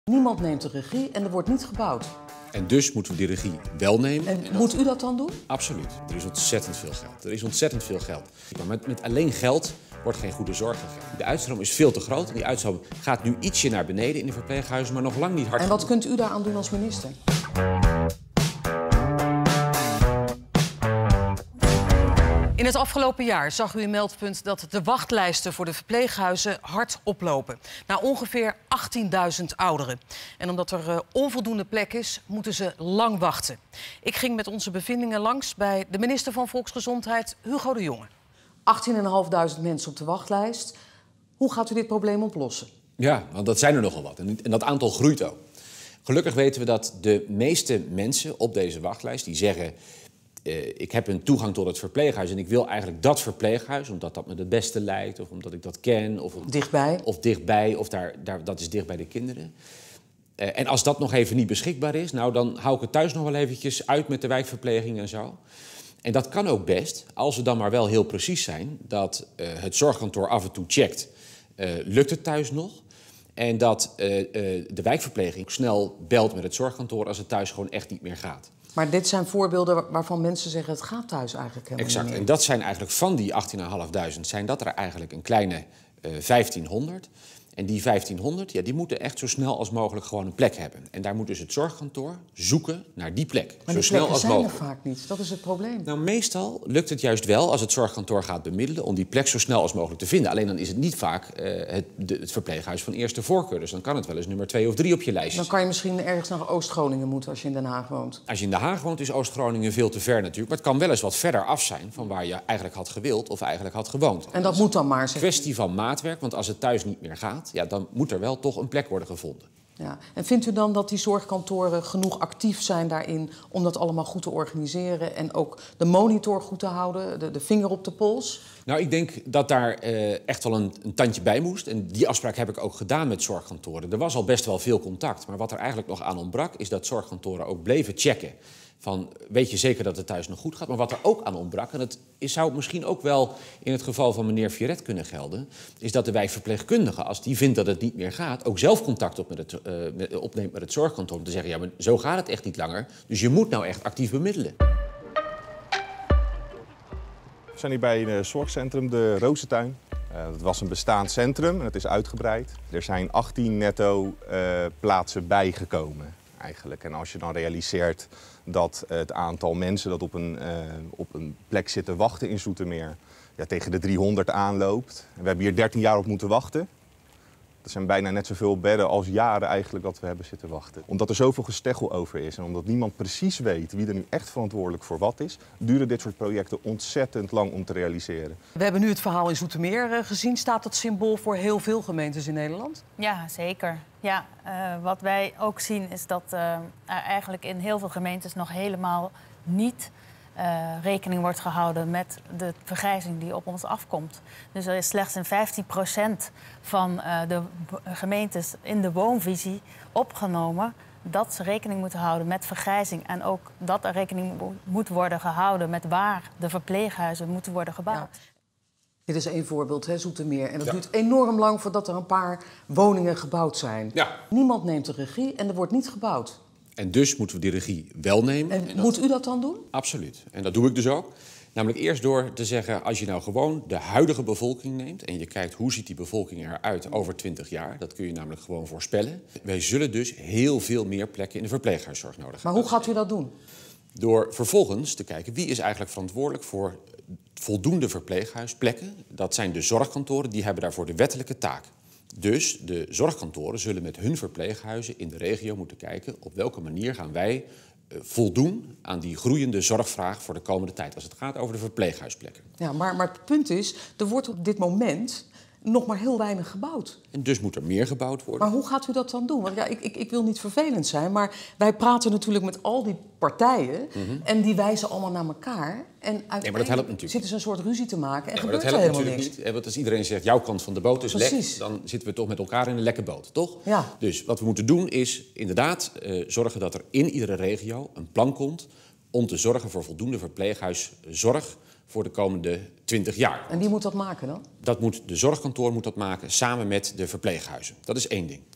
Niemand neemt de regie en er wordt niet gebouwd. En dus moeten we die regie wel nemen. En moet u dat dan doen? Absoluut. Er is ontzettend veel geld. Er is ontzettend veel geld. Maar met alleen geld wordt geen goede zorg gegeven. De uitstroom is veel te groot. En die uitstroom gaat nu ietsje naar beneden in de verpleeghuizen, maar nog lang niet hard. En wat kunt u daaraan doen als minister? In het afgelopen jaar zag u in Meldpunt dat de wachtlijsten voor de verpleeghuizen hard oplopen. Naar ongeveer 18.000 ouderen. En omdat er onvoldoende plek is, moeten ze lang wachten. Ik ging met onze bevindingen langs bij de minister van Volksgezondheid, Hugo de Jonge. 18.500 mensen op de wachtlijst. Hoe gaat u dit probleem oplossen? Ja, want dat zijn er nogal wat. En dat aantal groeit ook. Gelukkig weten we dat de meeste mensen op deze wachtlijst die zeggen: ik heb een toegang tot het verpleeghuis en ik wil eigenlijk dat verpleeghuis, omdat dat me het beste lijkt, of omdat ik dat ken. Of dichtbij, of dat is dicht bij de kinderen. En als dat nog even niet beschikbaar is, nou, dan hou ik het thuis nog wel eventjes uit met de wijkverpleging en zo. En dat kan ook best, als we dan maar wel heel precies zijn, dat het zorgkantoor af en toe checkt, lukt het thuis nog? En dat de wijkverpleging snel belt met het zorgkantoor als het thuis gewoon echt niet meer gaat. Maar dit zijn voorbeelden waarvan mensen zeggen: het gaat thuis eigenlijk helemaal exact. niet meer. En dat zijn eigenlijk van die 18.500 zijn dat er eigenlijk een kleine 1500. En die 1500, ja, die moeten echt zo snel als mogelijk gewoon een plek hebben. En daar moet dus het zorgkantoor zoeken naar die plek. Maar zo die snel als zijn mogelijk. er vaak niet. Dat is het probleem. Nou, meestal lukt het juist wel als het zorgkantoor gaat bemiddelen om die plek zo snel als mogelijk te vinden. Alleen dan is het niet vaak het verpleeghuis van eerste voorkeur. Dus dan kan het wel eens nummer 2 of 3 op je lijstje. Dan kan je misschien ergens naar Oost-Groningen moeten als je in Den Haag woont. Als je in Den Haag woont is Oost-Groningen veel te ver natuurlijk. Maar het kan wel eens wat verder af zijn van waar je eigenlijk had gewild of eigenlijk had gewoond. En dat moet dan maar. Een kwestie van maatwerk, want als het thuis niet meer gaat, ja, dan moet er wel toch een plek worden gevonden. Ja. En vindt u dan dat die zorgkantoren genoeg actief zijn daarin om dat allemaal goed te organiseren en ook de monitor goed te houden, de vinger op de pols? Nou, ik denk dat daar echt wel een tandje bij moest. En die afspraak heb ik ook gedaan met zorgkantoren. Er was al best wel veel contact. Maar wat er eigenlijk nog aan ontbrak, is dat zorgkantoren ook bleven checken. Van, weet je zeker dat het thuis nog goed gaat? Maar wat er ook aan ontbrak, en dat zou misschien ook wel in het geval van meneer Viret kunnen gelden, is dat de wijkverpleegkundige, als die vindt dat het niet meer gaat, ook zelf contact opneemt met het zorgkantoor om te zeggen: ja, maar zo gaat het echt niet langer. Dus je moet nou echt actief bemiddelen. We zijn hier bij het zorgcentrum De Rozentuin. Het was een bestaand centrum en het is uitgebreid. Er zijn 18 netto plaatsen bijgekomen eigenlijk. En als je dan realiseert dat het aantal mensen dat op een plek zit te wachten in Zoetermeer, ja, tegen de 300 aanloopt. En we hebben hier 13 jaar op moeten wachten. Dat zijn bijna net zoveel bedden als jaren eigenlijk dat we hebben zitten wachten. Omdat er zoveel gesteggel over is en omdat niemand precies weet wie er nu echt verantwoordelijk voor wat is, duren dit soort projecten ontzettend lang om te realiseren. We hebben nu het verhaal in Zoetermeer gezien. Staat dat symbool voor heel veel gemeentes in Nederland? Ja, zeker. Ja, wat wij ook zien is dat er eigenlijk in heel veel gemeentes nog helemaal niet rekening wordt gehouden met de vergrijzing die op ons afkomt. Dus er is slechts in 15% van de gemeentes in de woonvisie opgenomen dat ze rekening moeten houden met vergrijzing. En ook dat er rekening moet worden gehouden met waar de verpleeghuizen moeten worden gebouwd. Ja. Dit is één voorbeeld, hè, Zoetermeer. En dat duurt enorm lang voordat er een paar woningen gebouwd zijn. Ja. Niemand neemt de regie en er wordt niet gebouwd. En dus moeten we die regie wel nemen. En moet u dat dan doen? Absoluut. En dat doe ik dus ook. Namelijk eerst door te zeggen, als je nou gewoon de huidige bevolking neemt en je kijkt hoe ziet die bevolking eruit over 20 jaar, dat kun je namelijk gewoon voorspellen. Wij zullen dus heel veel meer plekken in de verpleeghuiszorg nodig hebben. Maar hoe gaat u dat doen? Door vervolgens te kijken wie is eigenlijk verantwoordelijk voor voldoende verpleeghuisplekken. Dat zijn de zorgkantoren, die hebben daarvoor de wettelijke taak. Dus de zorgkantoren zullen met hun verpleeghuizen in de regio moeten kijken op welke manier gaan wij voldoen aan die groeiende zorgvraag voor de komende tijd. Als het gaat over de verpleeghuisplekken. Ja, maar het punt is, er wordt op dit moment nog maar heel weinig gebouwd. En dus moet er meer gebouwd worden. Maar hoe gaat u dat dan doen? Want ja, ik wil niet vervelend zijn, maar wij praten natuurlijk met al die partijen en die wijzen allemaal naar elkaar. En maar dat helpt natuurlijk. Zitten ze een soort ruzie te maken en Ja, maar gebeurt dat er helpt helemaal natuurlijk niks. niet. Want als iedereen zegt, jouw kant van de boot is Precies. lek, dan zitten we toch met elkaar in een lekke boot, toch? Ja. Dus wat we moeten doen is inderdaad zorgen dat er in iedere regio een plan komt om te zorgen voor voldoende verpleeghuiszorg voor de komende 20 jaar. En wie moet dat maken dan? De zorgkantoor moet dat maken samen met de verpleeghuizen. Dat is één ding.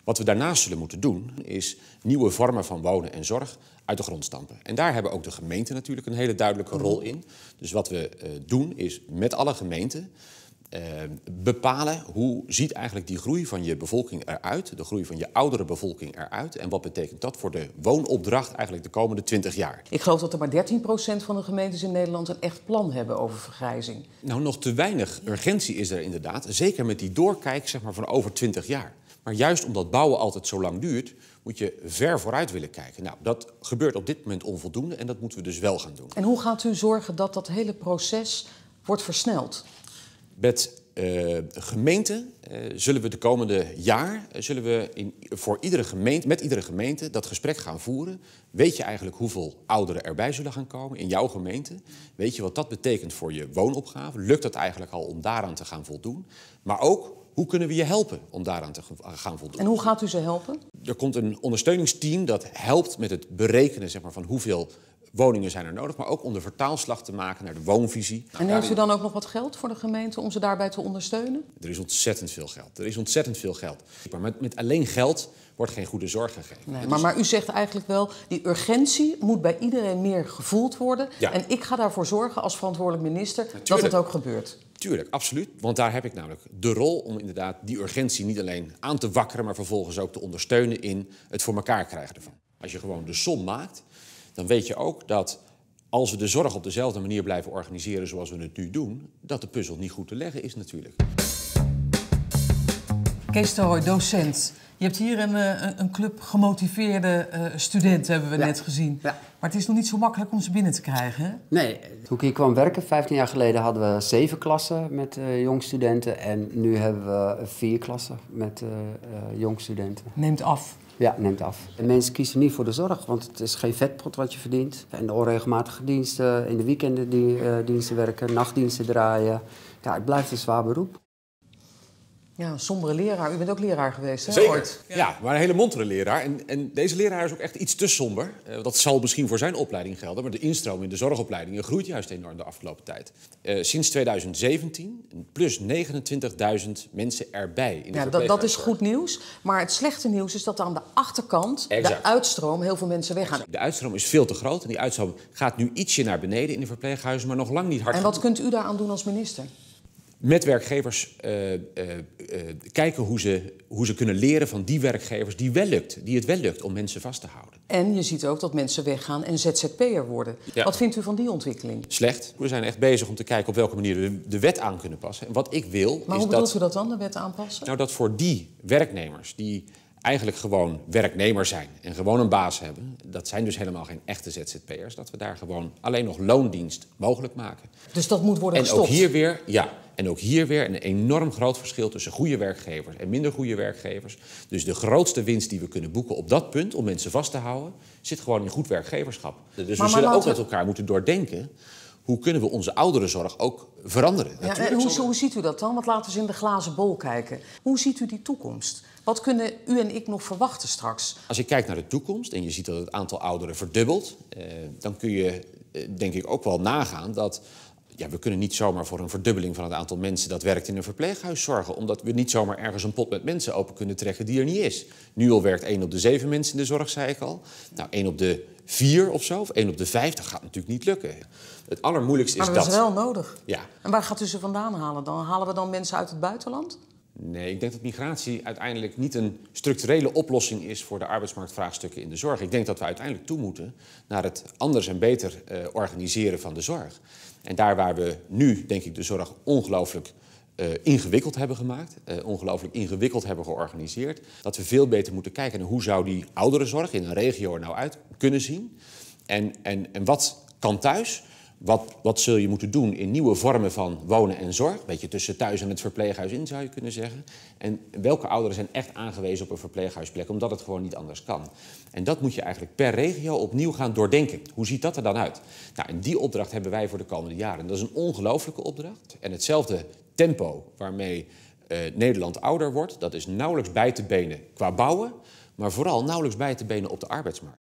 Wat we daarnaast zullen moeten doen, is nieuwe vormen van wonen en zorg uit de grond stampen. En daar hebben ook de gemeenten natuurlijk een hele duidelijke rol in. Dus wat we doen, is met alle gemeenten bepalen hoe ziet eigenlijk die groei van je bevolking eruit, de groei van je oudere bevolking eruit. En wat betekent dat voor de woonopdracht eigenlijk de komende 20 jaar. Ik geloof dat er maar 13% van de gemeentes in Nederland een echt plan hebben over vergrijzing. Nou, nog te weinig urgentie is er inderdaad, zeker met die doorkijk zeg maar, van over 20 jaar. Maar juist omdat bouwen altijd zo lang duurt, moet je ver vooruit willen kijken. Nou, dat gebeurt op dit moment onvoldoende en dat moeten we dus wel gaan doen. En hoe gaat u zorgen dat dat hele proces wordt versneld? Met gemeenten zullen we de komende jaar met iedere gemeente dat gesprek gaan voeren. Weet je eigenlijk hoeveel ouderen erbij zullen gaan komen in jouw gemeente? Weet je wat dat betekent voor je woonopgave? Lukt dat eigenlijk al om daaraan te gaan voldoen? Maar ook, hoe kunnen we je helpen om daaraan te gaan voldoen? En hoe gaat u ze helpen? Er komt een ondersteuningsteam dat helpt met het berekenen zeg maar, van hoeveel woningen zijn er nodig, maar ook om de vertaalslag te maken naar de woonvisie. En heeft u dan ook nog wat geld voor de gemeente om ze daarbij te ondersteunen? Er is ontzettend veel geld. Maar met alleen geld wordt geen goede zorg gegeven. Nee, maar u zegt eigenlijk wel, die urgentie moet bij iedereen meer gevoeld worden. Ja. En ik ga daarvoor zorgen als verantwoordelijk minister dat het ook gebeurt. Tuurlijk, absoluut. Want daar heb ik namelijk de rol om inderdaad die urgentie niet alleen aan te wakkeren, maar vervolgens ook te ondersteunen in het voor elkaar krijgen ervan. Als je gewoon de som maakt, dan weet je ook dat als we de zorg op dezelfde manier blijven organiseren zoals we het nu doen, dat de puzzel niet goed te leggen is natuurlijk. Kees Terhooy, docent. Je hebt hier een club gemotiveerde studenten, hebben we net gezien. Ja. Maar het is nog niet zo makkelijk om ze binnen te krijgen, hè? Nee, toen ik hier kwam werken, 15 jaar geleden, hadden we 7 klassen met jongstudenten. En nu hebben we 4 klassen met jongstudenten. Neemt af. Ja, neemt af. En mensen kiezen niet voor de zorg, want het is geen vetpot wat je verdient. En de onregelmatige diensten, in de weekenden diensten werken, nachtdiensten draaien. Ja, het blijft een zwaar beroep. Ja, een sombere leraar. U bent ook leraar geweest, hè? Zeker. Ooit. Ja, maar een hele montere leraar. En deze leraar is ook echt iets te somber. Dat zal misschien voor zijn opleiding gelden, maar de instroom in de zorgopleidingen groeit juist enorm de afgelopen tijd. Sinds 2017 plus 29.000 mensen erbij in de verpleeghuiszorg. Dat is goed nieuws. Maar het slechte nieuws is dat aan de achterkant de uitstroom heel veel mensen weggaan. De uitstroom is veel te groot en die uitstroom gaat nu ietsje naar beneden in de verpleeghuizen, maar nog lang niet hard. En wat kunt u daaraan doen als minister? Met werkgevers kijken hoe ze kunnen leren van die werkgevers die het wel lukt om mensen vast te houden. En je ziet ook dat mensen weggaan en ZZP'er worden. Ja. Wat vindt u van die ontwikkeling? Slecht. We zijn echt bezig om te kijken op welke manier we de wet aan kunnen passen. En wat ik wil maar hoe bedoelt u dat dan, de wet aanpassen? Nou, dat voor die werknemers die eigenlijk gewoon werknemer zijn en gewoon een baas hebben, dat zijn dus helemaal geen echte ZZP'ers, dat we daar gewoon alleen nog loondienst mogelijk maken. Dus dat moet worden gestopt? En ook hier weer een enorm groot verschil tussen goede werkgevers en minder goede werkgevers. Dus de grootste winst die we kunnen boeken op dat punt om mensen vast te houden, zit gewoon in goed werkgeverschap. Dus we zullen ook met elkaar moeten doordenken, hoe kunnen we onze ouderenzorg ook veranderen? Ja, en hoe ziet u dat dan? Want laten we eens in de glazen bol kijken. Hoe ziet u die toekomst? Wat kunnen u en ik nog verwachten straks? Als je kijkt naar de toekomst en je ziet dat het aantal ouderen verdubbelt, dan kun je denk ik ook wel nagaan dat we kunnen niet zomaar voor een verdubbeling van het aantal mensen dat werkt in een verpleeghuis zorgen, omdat we niet zomaar ergens een pot met mensen open kunnen trekken die er niet is. Nu al werkt 1 op de 7 mensen in de zorg, zei ik al. Nou, 1 op de 4 of zo, of 1 op de 5, dat gaat natuurlijk niet lukken. Het allermoeilijkste is dat. Maar dat is wel nodig. Ja. En waar gaat u ze vandaan halen dan? Halen we dan mensen uit het buitenland? Nee, ik denk dat migratie uiteindelijk niet een structurele oplossing is voor de arbeidsmarktvraagstukken in de zorg. Ik denk dat we uiteindelijk toe moeten naar het anders en beter organiseren van de zorg. En daar waar we nu, denk ik, de zorg ongelooflijk ingewikkeld hebben gemaakt, ongelooflijk ingewikkeld hebben georganiseerd, dat we veel beter moeten kijken naar hoe zou die ouderenzorg in een regio er nou uit kunnen zien. En wat kan thuis? Wat zul je moeten doen in nieuwe vormen van wonen en zorg? Een beetje tussen thuis en het verpleeghuis in, zou je kunnen zeggen. En welke ouderen zijn echt aangewezen op een verpleeghuisplek, omdat het gewoon niet anders kan. En dat moet je eigenlijk per regio opnieuw gaan doordenken. Hoe ziet dat er dan uit? Nou, en die opdracht hebben wij voor de komende jaren. Dat is een ongelooflijke opdracht. En hetzelfde tempo waarmee Nederland ouder wordt, dat is nauwelijks bij te benen qua bouwen, maar vooral nauwelijks bij te benen op de arbeidsmarkt.